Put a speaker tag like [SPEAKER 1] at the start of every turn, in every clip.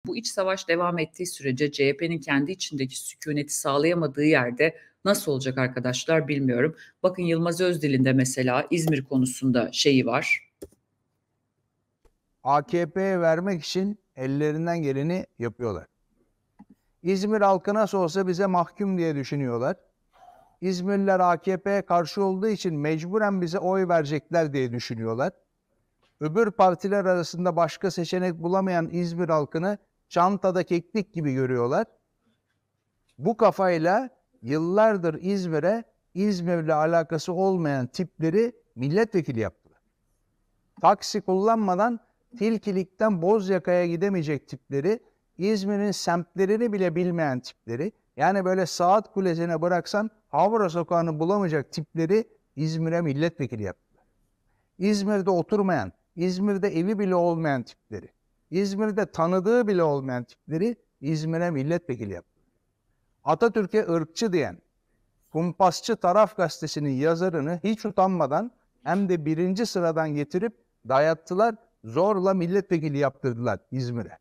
[SPEAKER 1] bu iç savaş devam ettiği sürece CHP'nin kendi içindeki sükuneti sağlayamadığı yerde nasıl olacak arkadaşlar bilmiyorum. Bakın Yılmaz Özdil'in de mesela İzmir konusunda şeyi var.
[SPEAKER 2] AKP'ye vermek için ellerinden geleni yapıyorlar. İzmir halkı nasıl olsa bize mahkum diye düşünüyorlar. İzmirliler AKP'ye karşı olduğu için mecburen bize oy verecekler diye düşünüyorlar. Öbür partiler arasında başka seçenek bulamayan İzmir halkını çantada keklik gibi görüyorlar. Bu kafayla yıllardır İzmir'le alakası olmayan tipleri milletvekili yaptılar. Taksi kullanmadan Tilkilik'ten Bozyaka'ya gidemeyecek tipleri, İzmir'in semtlerini bile bilmeyen tipleri, yani böyle Saat Kulesi'ne bıraksan Havra Sokağı'nı bulamayacak tipleri İzmir'e milletvekili yaptılar. İzmir'de oturmayan, İzmir'de evi bile olmayan tipleri, İzmir'de tanıdığı bile olmayan tipleri İzmir'e milletvekili yaptılar. Atatürk'e ırkçı diyen, kumpasçı Taraf Gazetesi'nin yazarını hiç utanmadan hem de birinci sıradan getirip dayattılar, zorla milletvekili yaptırdılar İzmir'e.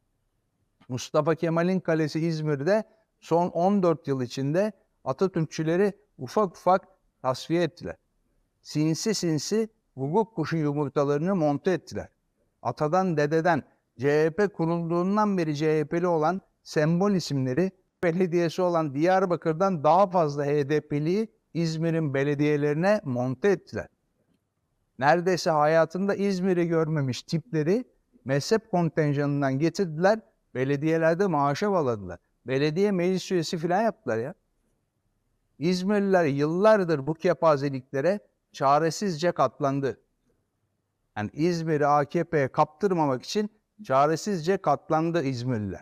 [SPEAKER 2] Mustafa Kemal'in kalesi İzmir'de son 14 yıl içinde Atatürkçüleri ufak ufak tasfiye ettiler. Sinsi sinsi hukuk kuşu yumurtalarını monte ettiler. Atadan dededen CHP kurulduğundan beri CHP'li olan sembol isimleri belediyesi olan Diyarbakır'dan daha fazla HDP'liyi İzmir'in belediyelerine monte ettiler. Neredeyse hayatında İzmir'i görmemiş tipleri mezhep kontenjanından getirdiler, belediyelerde maaşa bağladılar. Belediye meclis üyesi falan yaptılar ya. İzmirliler yıllardır bu kepazeliklere çaresizce katlandı. Yani İzmir'i AKP'ye kaptırmamak için çaresizce katlandı İzmirliler.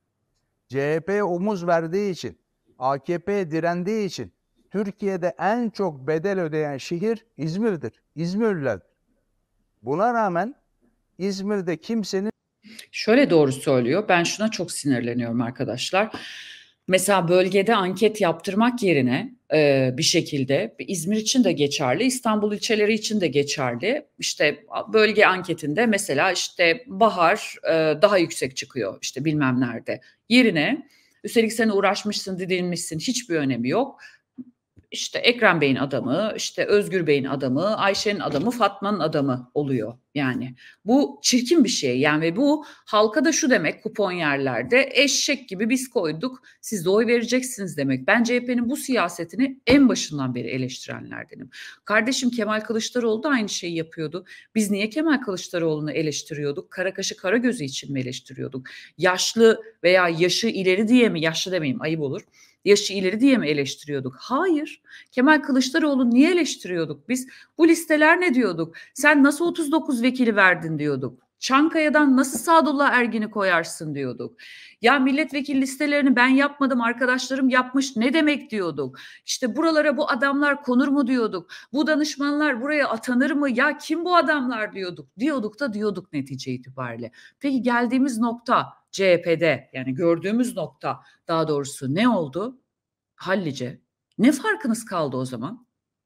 [SPEAKER 2] CHP'ye omuz verdiği için, AKP'ye direndiği için Türkiye'de en çok bedel ödeyen şehir İzmir'dir. İzmirlilerdir. Buna rağmen İzmir'de kimsenin...
[SPEAKER 1] Şöyle doğru söylüyor. Ben şuna çok sinirleniyorum arkadaşlar. Mesela bölgede anket yaptırmak yerine bir şekilde İzmir için de geçerli, İstanbul ilçeleri için de geçerli. İşte bölge anketinde mesela işte Bahar daha yüksek çıkıyor işte bilmem nerede. Yerine üstelik sen uğraşmışsın, didinmişsin, hiçbir önemi yok. İşte Ekrem Bey'in adamı, işte Özgür Bey'in adamı, Ayşe'nin adamı, Fatma'nın adamı oluyor. Yani bu çirkin bir şey. Yani ve bu halka da şu demek kupon yerlerde eşek gibi biz koyduk, siz de oy vereceksiniz demek. Ben CHP'nin bu siyasetini en başından beri eleştirenlerdenim. Kardeşim Kemal Kılıçdaroğlu da aynı şeyi yapıyordu. Biz niye Kemal Kılıçdaroğlu'nu eleştiriyorduk? Kara kaşı kara gözü için mi eleştiriyorduk? Yaşlı veya yaşı ileri diye mi, yaşlı demeyeyim ayıp olur. Yaşı ileri diye mi eleştiriyorduk? Hayır. Kemal Kılıçdaroğlu niye eleştiriyorduk? Biz bu listeler ne diyorduk? Sen nasıl 39 vekili verdin diyorduk. Çankaya'dan nasıl Sadullah Ergin'i koyarsın diyorduk. Ya milletvekili listelerini ben yapmadım, arkadaşlarım yapmış, ne demek diyorduk. İşte buralara bu adamlar konur mu diyorduk. Bu danışmanlar buraya atanır mı? Ya kim bu adamlar diyorduk. Diyorduk netice itibariyle. Peki geldiğimiz nokta CHP'de, yani gördüğümüz nokta daha doğrusu ne oldu? Hallice. Ne farkınız kaldı o zaman?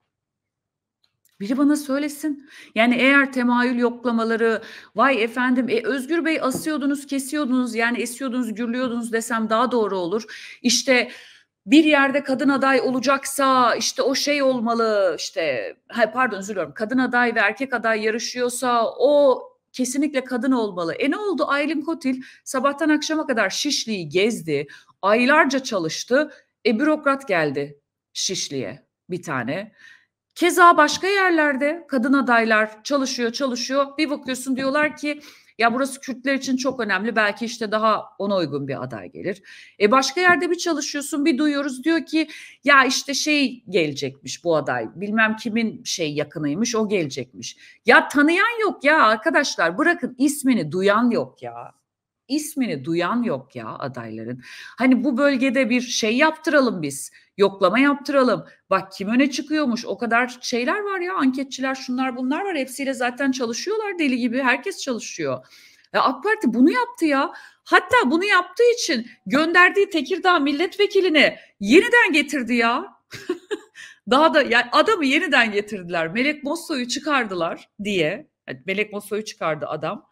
[SPEAKER 1] Biri bana söylesin. Yani eğer temayül yoklamaları, vay efendim Özgür Bey asıyordunuz, kesiyordunuz, yani esiyordunuz, gürlüyordunuz desem daha doğru olur. İşte bir yerde kadın aday olacaksa işte o şey olmalı, işte pardon özür dilerim, kadın aday ve erkek aday yarışıyorsa o kesinlikle kadın olmalı. Ne oldu? Aylin Kotil sabahtan akşama kadar Şişli'yi gezdi, aylarca çalıştı. Bürokrat geldi Şişli'ye bir tane. Keza başka yerlerde kadın adaylar çalışıyor. Bir bakıyorsun diyorlar ki ya burası Kürtler için çok önemli. Belki işte daha ona uygun bir aday gelir. Başka yerde bir çalışıyorsun, bir duyuyoruz diyor ki ya işte şey gelecekmiş bu aday. Bilmem kimin yakınıymış, o gelecekmiş. Ya tanıyan yok ya arkadaşlar, bırakın ismini duyan yok ya. İsmini duyan yok ya adayların. Hani bu bölgede bir şey yaptıralım biz. Yoklama yaptıralım. Bak kim öne çıkıyormuş. O kadar şeyler var ya, anketçiler şunlar bunlar var. Hepsiyle zaten çalışıyorlar deli gibi. Herkes çalışıyor. Ya AK Parti bunu yaptı ya. Hatta bunu yaptığı için gönderdiği Tekirdağ milletvekilini yeniden getirdi ya. Daha da yani adamı yeniden getirdiler. Melek Mosso'yu çıkardılar diye. Yani Melek Mosso'yu çıkardı adam.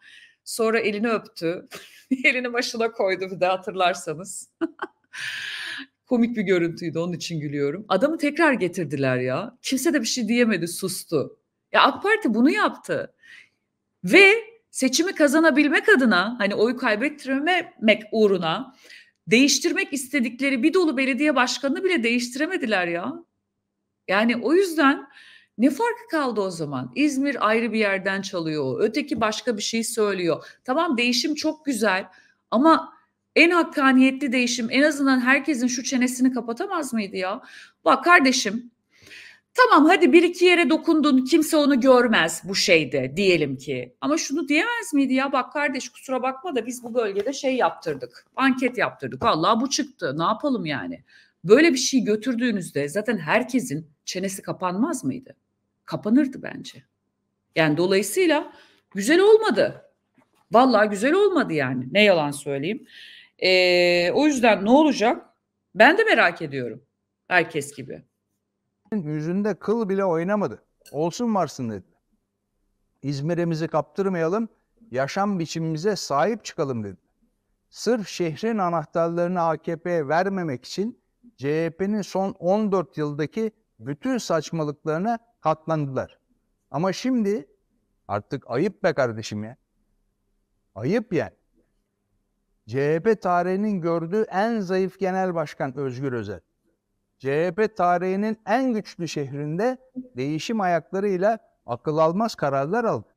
[SPEAKER 1] Sonra elini öptü. Elini başına koydu bir de hatırlarsanız. Komik bir görüntüydü, onun için gülüyorum. Adamı tekrar getirdiler ya. Kimse de bir şey diyemedi, sustu. Ya AK Parti bunu yaptı ve seçimi kazanabilmek adına, hani oy kaybettirmemek uğruna değiştirmek istedikleri bir dolu belediye başkanını bile değiştiremediler ya. Yani o yüzden ne farkı kaldı o zaman? İzmir ayrı bir yerden çalıyor, öteki başka bir şey söylüyor. Tamam, değişim çok güzel ama en hakkaniyetli değişim en azından herkesin şu çenesini kapatamaz mıydı ya? Bak kardeşim, tamam hadi bir iki yere dokundun, kimse onu görmez bu şeyde diyelim ki. Ama şunu diyemez miydi ya, bak kardeş kusura bakma da biz bu bölgede şey yaptırdık, anket yaptırdık. Vallahi bu çıktı, ne yapalım yani? Böyle bir şey götürdüğünüzde zaten herkesin çenesi kapanmaz mıydı? Kapanırdı bence. Yani dolayısıyla güzel olmadı. Vallahi güzel olmadı yani. Ne yalan söyleyeyim. O yüzden ne olacak? Ben de merak ediyorum. Herkes gibi.
[SPEAKER 2] Yüzünde kıl bile oynamadı. Olsun varsın dedi. İzmir'imizi kaptırmayalım, yaşam biçimimize sahip çıkalım dedi. Sırf şehrin anahtarlarını AKP'ye vermemek için CHP'nin son 14 yıldaki bütün saçmalıklarına katlandılar. Ama şimdi artık ayıp be kardeşim ya. Ayıp yani. CHP tarihinin gördüğü en zayıf genel başkan Özgür Özel. CHP tarihinin en güçlü şehrinde değişim ayaklarıyla akıl almaz kararlar aldı.